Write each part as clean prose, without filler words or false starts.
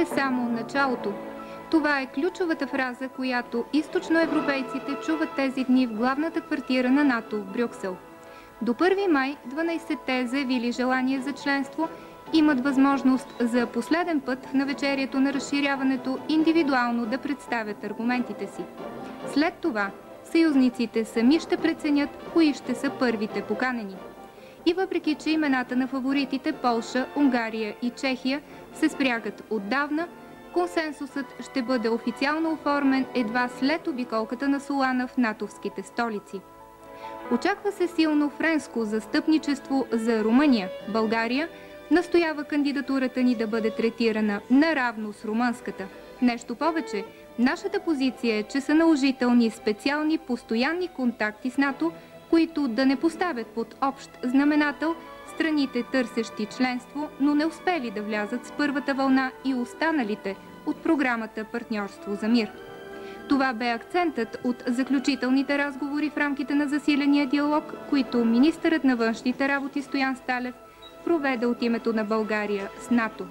е само началото. Това е ключовата фраза, която източноевропейците чуват тези дни в главната квартира на НАТО в Брюксел. До 1 май 12-те заявили желание за членство имат възможност за последен път в навечерието на разширяването индивидуално да представят аргументите си. След това съюзниците сами ще преценят кои ще са първите поканени. И въпреки че имената на фаворитите Полша, Унгария и Чехия се спрягат отдавна, консенсусът ще бъде официално оформен едва след обиколката на Солана в натовските столици. Очаква се силно френско застъпничество за Румъния. България настоява кандидатурата ни да бъде третирана наравно с румънската. Нещо повече, нашата позиция е, че са наложителни специални постоянни контакти с НАТО, които да не поставят под общ знаменател страните търсещи членство, но не успели да влязат с първата вълна и останалите от програмата Партньорство за мир. Това бе акцентът от заключителните разговори в рамките на засиления диалог, които министърът на външните работи Стоян Сталев проведе от името на България с НАТО.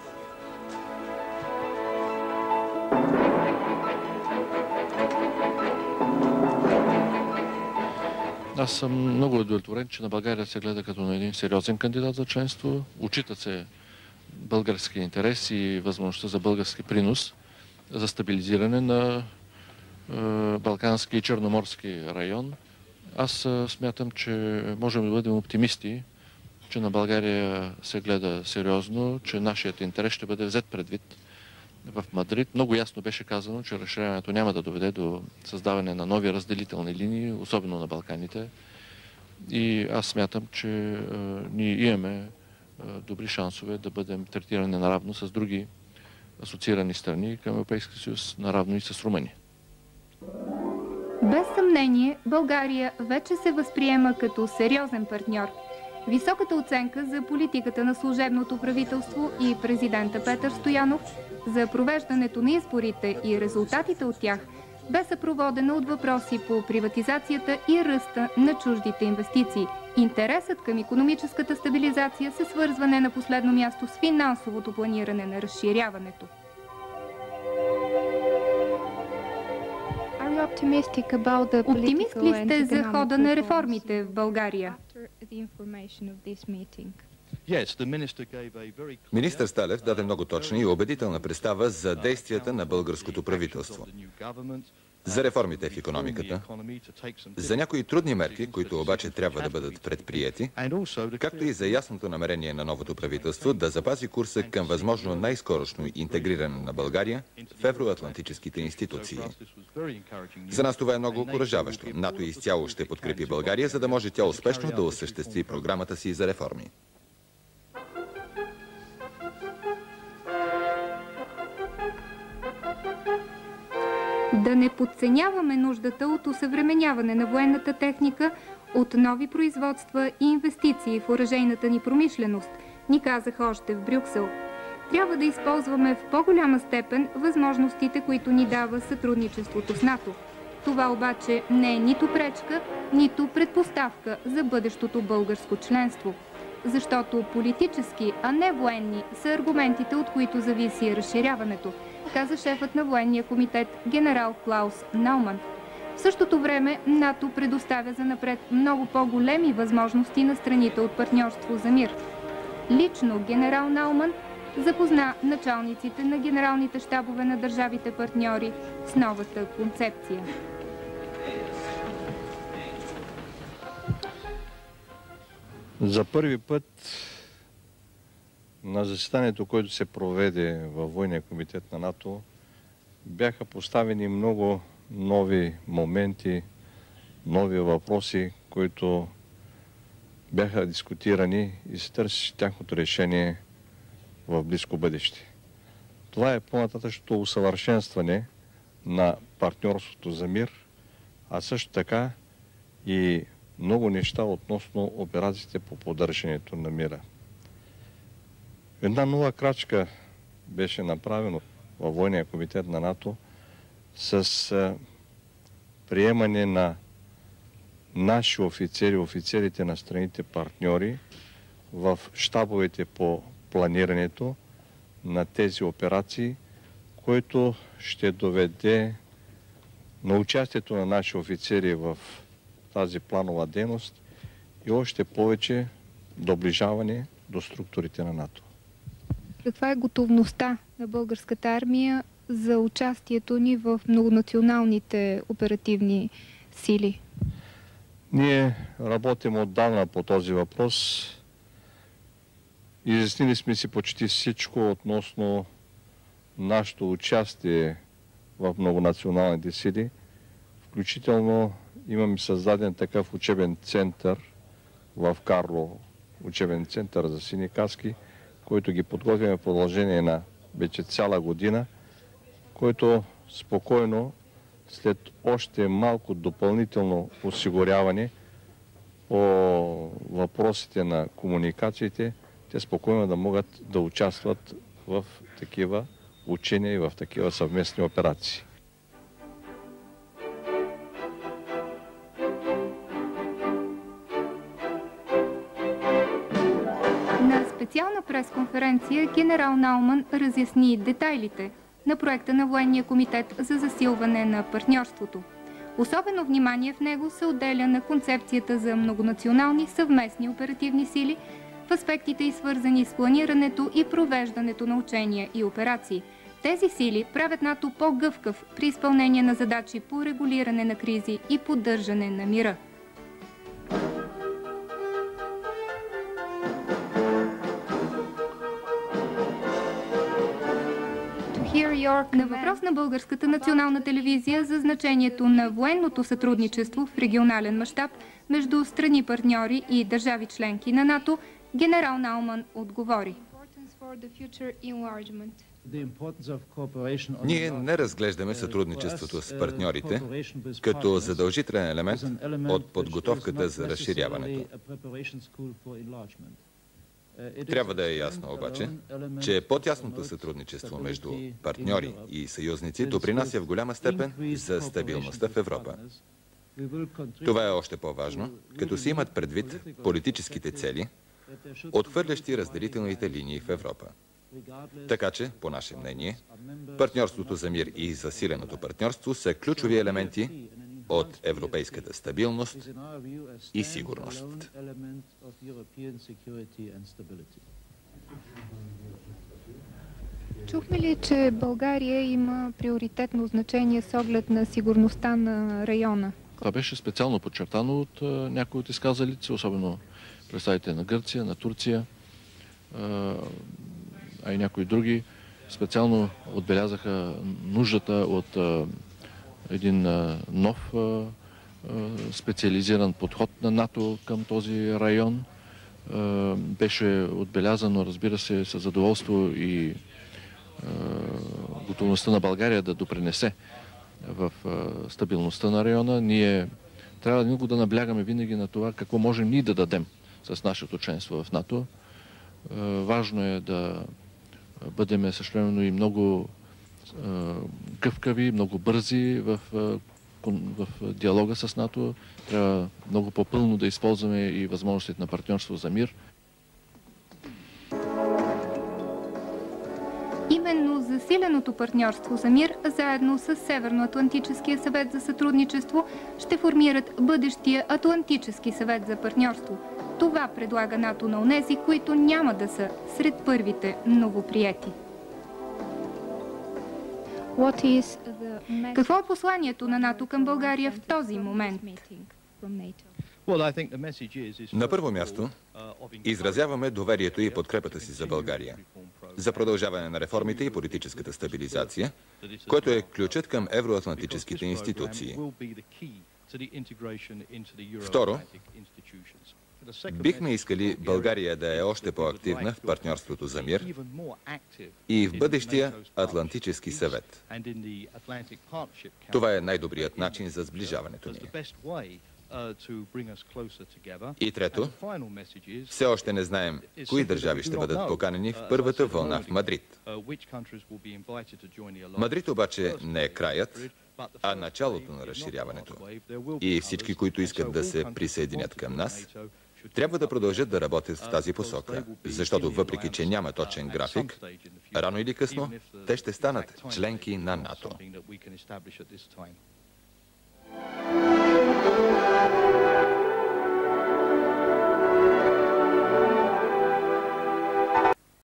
Аз съм много удовлетворен, че на България се гледа като на един сериозен кандидат за членство. Учитат се български интерес и възможността за български принос за стабилизиране на Балкански и Черноморски район. Аз смятам, че можем да бъдем оптимисти, че на България се гледа сериозно, че нашият интерес ще бъде взет предвид в Мадрид. Много ясно беше казано, че разширяването няма да доведе до създаване на нови разделителни линии, особено на Балканите. И аз смятам, че ние имаме добри шансове да бъдем третирани наравно с други асоциирани страни към Европейския съюз, наравно и с Румъния. Без съмнение, България вече се възприема като сериозен партньор. Високата оценка за политиката на служебното правителство и президента Петър Стоянов за провеждането на изборите и резултатите от тях бе съпроводена от въпроси по приватизацията и ръста на чуждите инвестиции. Интересът към икономическата стабилизация се свързва не на последно място с финансовото планиране на разширяването. Оптимист ли сте за хода на реформите в България? Министър Сталев даде много точна и убедителна представа за действията на българското правителство, за реформите в икономиката, за някои трудни мерки, които обаче трябва да бъдат предприети, както и за ясното намерение на новото правителство да запази курса към възможно най-скорошно интегриране на България в евроатлантическите институции. За нас това е много окуражаващо. НАТО изцяло ще подкрепи България, за да може тя успешно да осъществи програмата си за реформи. Да не подценяваме нуждата от осъвременяване на военната техника, от нови производства и инвестиции в оръжейната ни промишленост, ни казаха още в Брюксел. Трябва да използваме в по-голяма степен възможностите, които ни дава сътрудничеството с НАТО. Това обаче не е нито пречка, нито предпоставка за бъдещото българско членство. Защото политически, а не военни, са аргументите, от които зависи разширяването, каза шефът на военния комитет генерал Клаус Науман. В същото време НАТО предоставя занапред много по-големи възможности на страните от партньорство за мир. Лично генерал Науман запозна началниците на генералните щабове на държавите партньори с новата концепция. За първи път на заседанието, което се проведе във Военния комитет на НАТО, бяха поставени много нови моменти, нови въпроси, които бяха дискутирани и се търси тяхното решение в близко бъдеще. Това е по-нататъчното усъвършенстване на партньорството за мир, а също така и много неща относно операциите по поддържането на мира. Една нова крачка беше направена във Военния комитет на НАТО с приемане на наши офицери, офицерите на страните партньори в щабовете по планирането на тези операции, който ще доведе на участието на наши офицери в тази планова дейност и още повече доближаване до структурите на НАТО. Каква е готовността на българската армия за участието ни в многонационалните оперативни сили? Ние работим отдавна по този въпрос. Изяснили сме си почти всичко относно нашето участие в многонационалните сили. Включително имаме създаден такъв учебен център в Карлово, учебен център за сини каски, който ги подготвяме в продължение на вече цяла година, който спокойно, след още малко допълнително осигуряване по въпросите на комуникациите, те спокойно да могат да участват в такива учения и в такива съвместни операции. На специална пресконференция генерал Науман разясни детайлите на проекта на Военния комитет за засилване на партньорството. Особено внимание в него се отделя на концепцията за многонационални съвместни оперативни сили в аспектите й свързани с планирането и провеждането на учения и операции. Тези сили правят НАТО по-гъвкав при изпълнение на задачи по регулиране на кризи и поддържане на мира. На въпрос на Българската национална телевизия за значението на военното сътрудничество в регионален мащаб между страни партньори и държави членки на НАТО, генерал Науман отговори. Ние не разглеждаме сътрудничеството с партньорите като задължителен елемент от подготовката за разширяването. Трябва да е ясно обаче, че по-тясното сътрудничество между партньори и съюзници допринася в голяма степен за стабилността в Европа. Това е още по-важно, като се имат предвид политическите цели, отхвърлящи разделителните линии в Европа. Така че, по наше мнение, партньорството за мир и засиленото партньорство са ключови елементи от европейската стабилност и сигурност. Чухме ли, че България има приоритетно значение с оглед на сигурността на района? Това беше специално подчертано от някои от изказалите, особено представители на Гърция, на Турция, а и някои други. Специално отбелязаха нуждата от един нов специализиран подход на НАТО към този район. Беше отбелязано, разбира се, със задоволство и готовността на България да допринесе в стабилността на района. Ние трябва много да наблягаме винаги на това какво можем ние да дадем с нашето членство в НАТО. Важно е да бъдем същевременно и много гъвкави, много бързи в диалога с НАТО. Трябва много по-пълно да използваме и възможностите на партньорство за мир. Именно засиленото партньорство за мир, заедно с Северноатлантическия съвет за сътрудничество, ще формират бъдещия Атлантически съвет за партньорство. Това предлага НАТО на онези, които няма да са сред първите новоприети. Какво е посланието на НАТО към България в този момент? На първо място, изразяваме доверието и подкрепата си за България, за продължаване на реформите и политическата стабилизация, което е ключът към евроатлантическите институции. Второ, бихме искали България да е още по-активна в партньорството за мир и в бъдещия Атлантически съвет. Това е най-добрият начин за сближаването ни. И трето, все още не знаем кои държави ще бъдат поканени в първата вълна в Мадрид. Мадрид обаче не е краят, а началото на разширяването. И всички, които искат да се присъединят към нас, трябва да продължат да работят в тази посока, защото въпреки че няма точен график, Рано или късно те ще станат членки на НАТО.